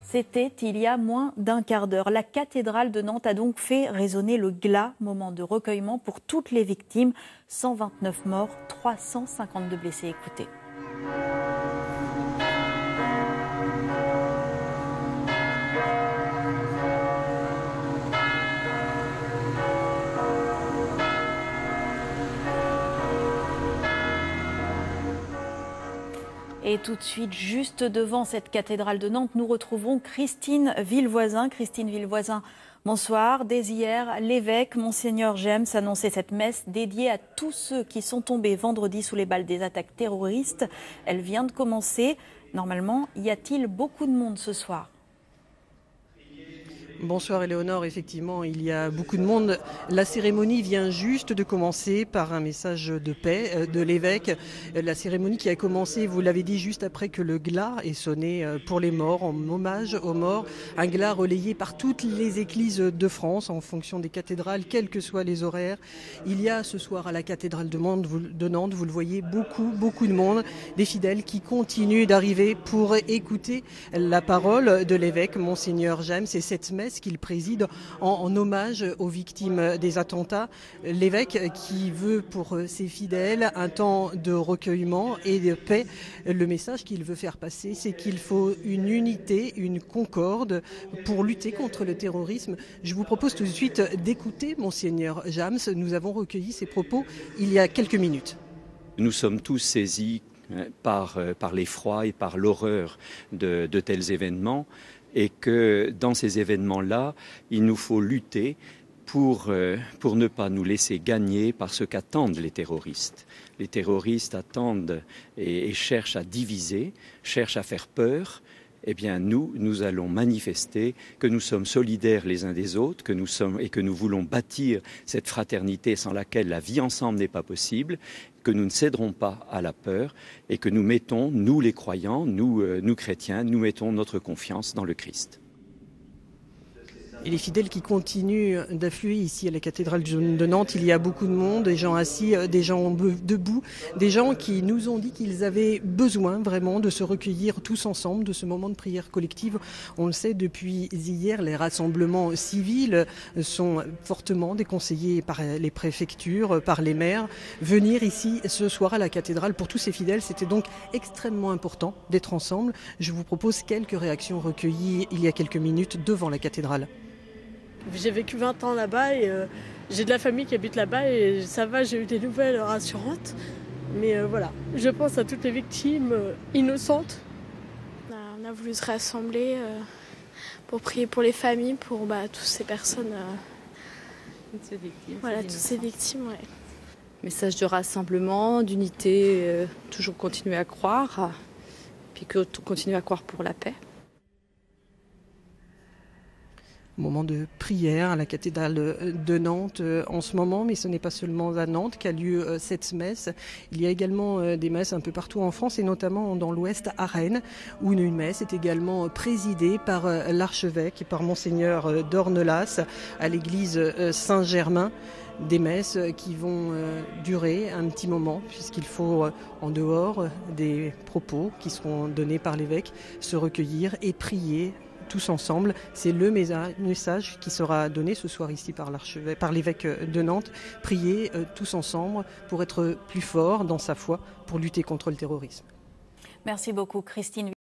C'était il y a moins d'un quart d'heure. La cathédrale de Nantes a donc fait résonner le glas, moment de recueillement pour toutes les victimes. 129 morts, 352 blessés. Écoutez. Et tout de suite, juste devant cette cathédrale de Nantes, nous retrouvons Christine Villevoisin. Christine Villevoisin, bonsoir. Dès hier, l'évêque, Monseigneur James, annonçait cette messe dédiée à tous ceux qui sont tombés vendredi sous les balles des attaques terroristes. Elle vient de commencer. Normalement, y a-t-il beaucoup de monde ce soir ? Bonsoir Éléonore, effectivement il y a beaucoup de monde. La cérémonie vient juste de commencer par un message de paix de l'évêque. La cérémonie qui a commencé, vous l'avez dit, juste après que le glas ait sonné pour les morts, en hommage aux morts. Un glas relayé par toutes les églises de France en fonction des cathédrales, quels que soient les horaires. Il y a ce soir à la cathédrale de Nantes, vous le voyez, beaucoup de monde, des fidèles qui continuent d'arriver pour écouter la parole de l'évêque, Monseigneur James, et cette messe qu'il préside en hommage aux victimes des attentats. L'évêque qui veut pour ses fidèles un temps de recueillement et de paix. Le message qu'il veut faire passer, c'est qu'il faut une unité, une concorde pour lutter contre le terrorisme. Je vous propose tout de suite d'écouter Monseigneur James. Nous avons recueilli ses propos il y a quelques minutes. Nous sommes tous saisis par l'effroi et par l'horreur de tels événements. Et que dans ces événements-là, il nous faut lutter pour ne pas nous laisser gagner par ce qu'attendent les terroristes. Les terroristes attendent et cherchent à diviser, cherchent à faire peur. Eh bien, nous allons manifester que nous sommes solidaires les uns des autres, que nous voulons bâtir cette fraternité sans laquelle la vie ensemble n'est pas possible, que nous ne céderons pas à la peur et que nous mettons, nous les croyants, nous chrétiens, nous mettons notre confiance dans le Christ. Et les fidèles qui continuent d'affluer ici à la cathédrale de Nantes, il y a beaucoup de monde, des gens assis, des gens debout, des gens qui nous ont dit qu'ils avaient besoin vraiment de se recueillir tous ensemble, de ce moment de prière collective. On le sait, depuis hier, les rassemblements civils sont fortement déconseillés par les préfectures, par les maires. Venir ici ce soir à la cathédrale pour tous ces fidèles, c'était donc extrêmement important d'être ensemble. Je vous propose quelques réactions recueillies il y a quelques minutes devant la cathédrale. J'ai vécu 20 ans là-bas et j'ai de la famille qui habite là-bas et ça va, j'ai eu des nouvelles rassurantes. Mais voilà, je pense à toutes les victimes innocentes. On a voulu se rassembler pour prier pour les familles, pour toutes ces personnes. Toutes ces victimes. Voilà, toutes ces victimes, ouais. Message de rassemblement, d'unité, toujours continuer à croire, puis continuer à croire pour la paix. Moment de prière à la cathédrale de Nantes en ce moment, mais ce n'est pas seulement à Nantes qu'a lieu cette messe. Il y a également des messes un peu partout en France et notamment dans l'Ouest à Rennes, où une messe est également présidée par l'archevêque et par Monseigneur d'Ornelas à l'église Saint-Germain. Des messes qui vont durer un petit moment puisqu'il faut, en dehors des propos qui seront donnés par l'évêque, se recueillir et prier tous ensemble. C'est le message qui sera donné ce soir ici par l'évêque de Nantes. Prier tous ensemble pour être plus forts dans sa foi, pour lutter contre le terrorisme. Merci beaucoup Christine.